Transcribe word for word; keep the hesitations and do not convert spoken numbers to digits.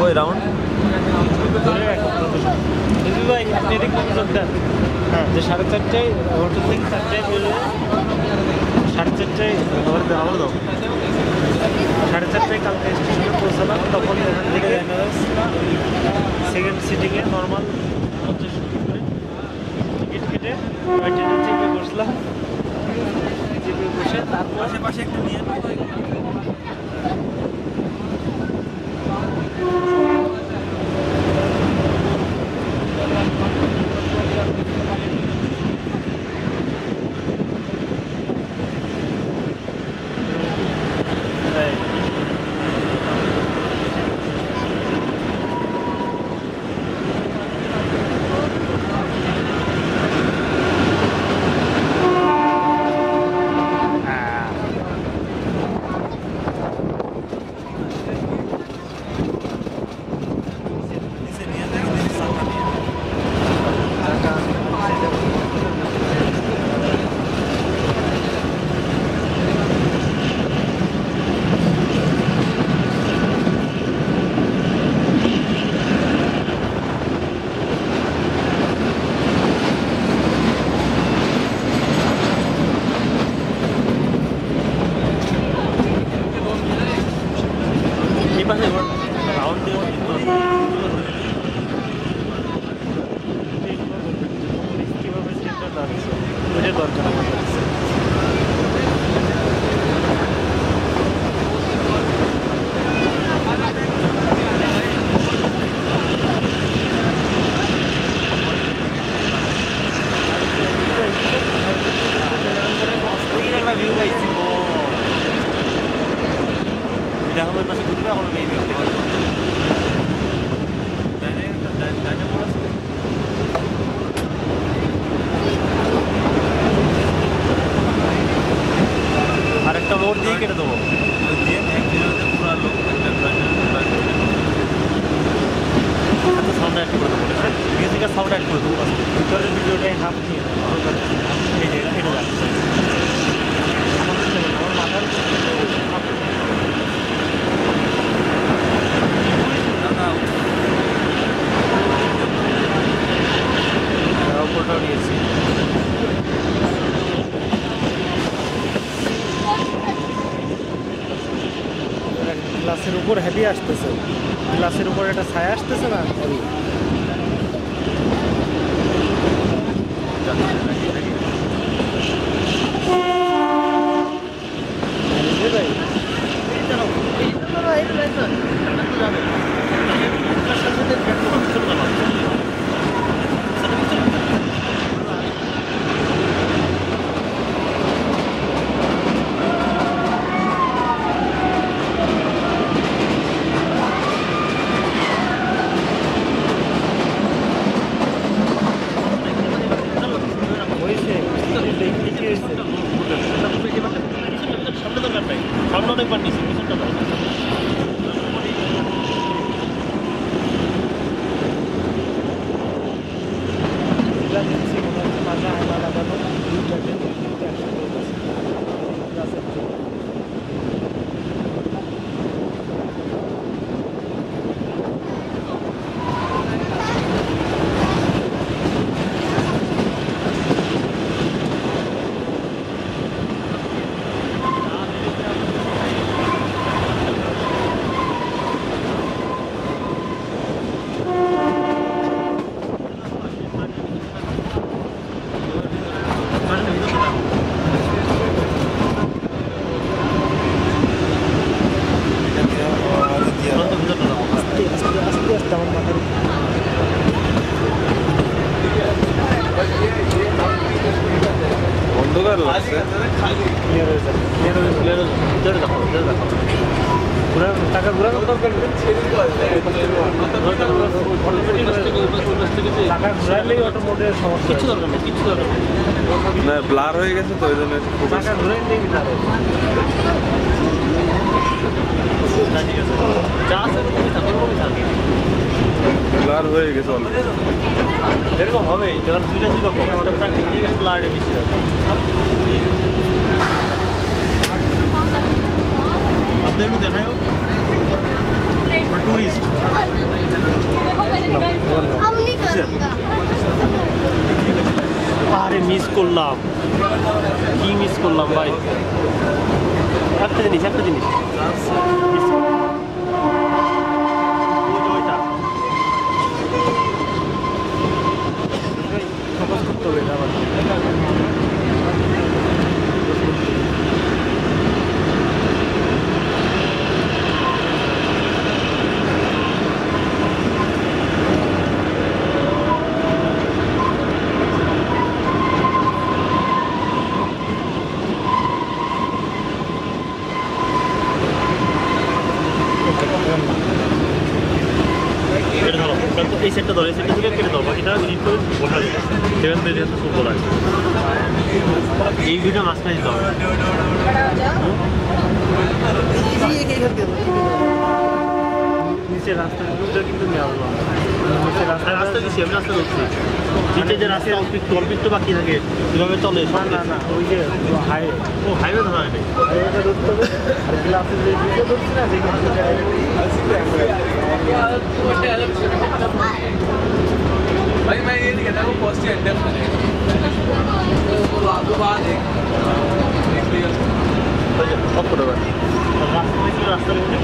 ওই রাউন্ড ভাই আপনি এদিক নজর দেন হ্যাঁ যে সাড়ে চারটায় হোটেল থেকে চারটায় বেরোলে সাড়ে চারটায় আমার আমার দাও সাড়ে চারটায় কালকে স্টেশনে পৌঁছালাম তখন এখান থেকে সেকেন্ড সিটিংয়ে নর্মাল পঞ্চাশ করে টিকিট কেটে ট্রেনে চেপে বসলাম চেপে বসে তারপর আশেপাশে একটু নিয়ে গ্লাসের উপর হেভি আসতেছে গ্লাসের উপর একটা ছায়া আসতেছে না হেভি ব্লার হয়ে গেছে তো ওই জন্য ব্লার হয়ে গেছে এরকম হবে যখন দুইটা ছিল ওটা প্রাকৃতিক ব্লারে বেশি হবে আপনাদের দেখায় টুরিস্ট हम नहीं करूँगा। আরে মিস করলাম কি মিস করলাম ভাই একটা জিনিস একটা জিনিস miss করলাম। ওই যে ওইটা। এই, focus করতে হবে এটা আবার। এটা ধরো, প্রান্ত এই সেটটা ধরো, এই সেটটা থেকে কেটে দাও, বাকিটা এডিট করে বসা দিই। সেখান থেকে যেহেতু সুন্দর আছে। এই ভিডিও মাঝখানে দিতে হবে। নিচে রাস্তা কিন্তু নেওয়া হলো। নিচে রাস্তা রাস্তা দিচ্ছি, আমি রাস্তা ধরছি। নিচে যে রাস্তা অল্প একটু অল্প একটু বাকি থাকে, কীভাবে চলে? না না না, ওই যে হাইওয়ে। ও হাইওয়ে ধরা হয়নি। হাইওয়েটা ধরতে হবে। আর গ্লাসের যে ভিডিও ধরছি না, যেখানে भाई मैं ये नहीं कहता वो फर्स्ट ईयर एंड वो आपको बात है एक क्लियर ऑफ करो रास्ते में रास्ते में